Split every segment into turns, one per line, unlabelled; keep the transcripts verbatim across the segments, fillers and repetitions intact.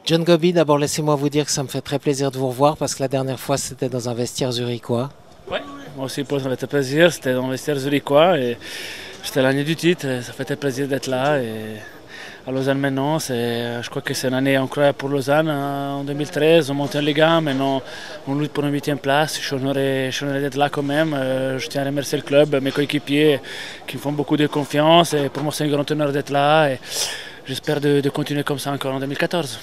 John Gobi, d'abord laissez-moi vous dire que ça me fait très plaisir de vous revoir parce que la dernière fois c'était dans un vestiaire zurichois.
Ouais, moi aussi, Paul, ça m'a fait plaisir. C'était dans le vestiaire zurichois et j'étais l'année du titre. Et ça fait très plaisir d'être là. Et à Lausanne maintenant, c'est, je crois que c'est une année incroyable pour Lausanne. En deux mille treize, on monte en Ligue un, maintenant on lutte pour une huitième place. Je suis honoré, je suis honoré d'être là quand même. Euh, Je tiens à remercier le club, mes coéquipiers qui me font beaucoup de confiance. Et pour moi, c'est un grand honneur d'être là. Et j'espère de, de continuer comme ça encore en deux mille quatorze.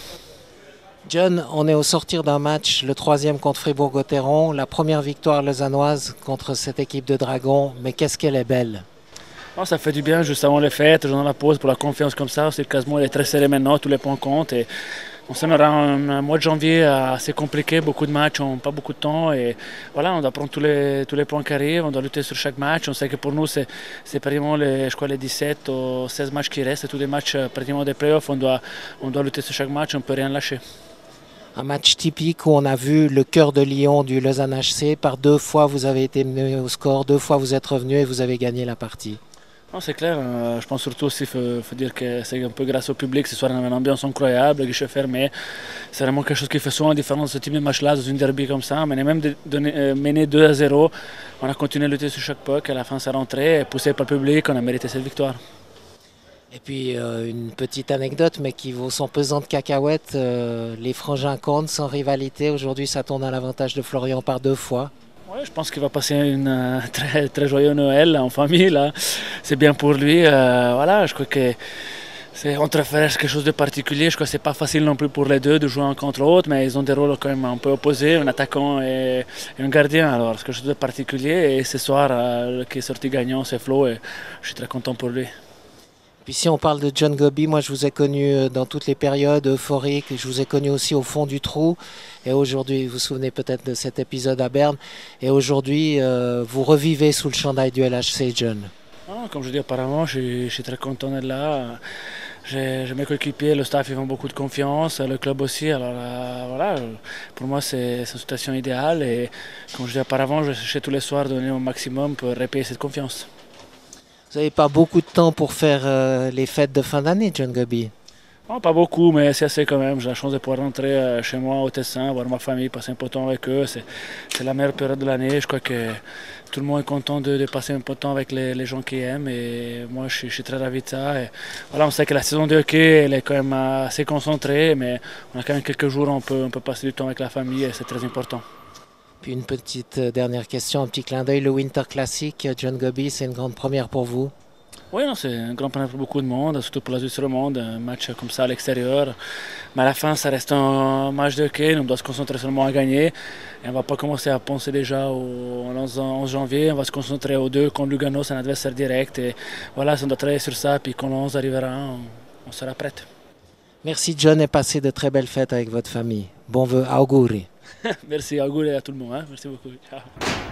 John, on est au sortir d'un match, le troisième contre Fribourg-Gotteron, la première victoire lausannoise contre cette équipe de Dragons, mais qu'est-ce qu'elle est belle!
Non, ça fait du bien juste avant les fêtes, dans la pause pour la confiance comme ça. C'est le classement il est très serré maintenant, tous les points comptent. Et on s'en aura un, un mois de janvier assez compliqué, beaucoup de matchs, on n'a pas beaucoup de temps. Et voilà, on doit prendre tous les, tous les points qui arrivent, on doit lutter sur chaque match. On sait que pour nous, c'est, c'est pratiquement les, je crois, les dix-sept ou seize matchs qui restent, tous les matchs pratiquement des playoffs. On doit, on doit lutter sur chaque match, on ne peut rien lâcher.
Un match typique où on a vu le cœur de lion du Lausanne H C. Par deux fois, vous avez été mené au score, deux fois vous êtes revenu et vous avez gagné la partie.
Non, c'est clair, euh, je pense surtout aussi, il faut, faut dire que c'est un peu grâce au public, ce soir on avait une ambiance incroyable, guichet fermé. C'est vraiment quelque chose qui fait souvent la différence de ce type de match-là, dans une derby comme ça. Mais même de, de, euh, mené deux à zéro, on a continué à lutter sur chaque puck, à la fin c'est rentré, poussé par le public, on a mérité cette victoire.
Et puis euh, une petite anecdote, mais qui vaut son pesant de cacahuètes, euh, les frangins comptent sans rivalité. Aujourd'hui, ça tourne à l'avantage de Florian par deux fois.
Ouais, je pense qu'il va passer une euh, très, très joyeux Noël en famille. Là. C'est bien pour lui. Euh, voilà, je crois que c'est entre frères quelque chose de particulier. Je crois que c'est pas facile non plus pour les deux de jouer un contre l'autre, mais ils ont des rôles quand même un peu opposés, un attaquant et, et un gardien. Alors c'est quelque chose de particulier. Et ce soir, euh, qui est sorti gagnant, c'est Flo, et je suis très content pour lui.
Puis si on parle de John Gobi, moi je vous ai connu dans toutes les périodes euphoriques, je vous ai connu aussi au fond du trou. Et aujourd'hui, vous vous souvenez peut-être de cet épisode à Berne. Et aujourd'hui, euh, vous revivez sous le chandail du L H C, John.
Ah, comme je dis auparavant, je suis, je suis très content d'être là. J'ai, j'ai mes coéquipiers, le staff, ils ont beaucoup de confiance, le club aussi. Alors euh, voilà, pour moi, c'est, c'est une situation idéale. Et comme je dis auparavant, je cherche tous les soirs de donner mon maximum pour repayer cette confiance.
Vous n'avez pas beaucoup de temps pour faire euh, les fêtes de fin d'année, John Gobi?
Non, pas beaucoup, mais c'est assez quand même. J'ai la chance de pouvoir rentrer euh, chez moi au Tessin, voir ma famille, passer un peu de temps avec eux. C'est, c'est la meilleure période de l'année. Je crois que tout le monde est content de, de passer un peu de temps avec les, les gens qui aiment. Et moi, je suis, je suis très ravi de ça. Et voilà, on sait que la saison de hockey, elle est quand même assez concentrée, mais on a quand même quelques jours où on peut, on peut passer du temps avec la famille et c'est très important.
Puis une petite dernière question, un petit clin d'œil. Le Winter Classic, John Gobi, c'est une grande première pour vous?
Oui, non, c'est un grand premier pour beaucoup de monde, surtout pour la Suisse romande, un match comme ça à l'extérieur. Mais à la fin, ça reste un match de hockey, on doit se concentrer seulement à gagner. Et on ne va pas commencer à penser déjà au onze janvier, on va se concentrer aux deux contre Lugano, c'est un adversaire direct. Et voilà, on doit travailler sur ça, puis quand le onze arrivera, on, on sera prêt.
Merci John et passez de très belles fêtes avec votre famille. Bon vœu, auguri.
Merci, auguri à tout le monde. Hein. Merci beaucoup. Ciao.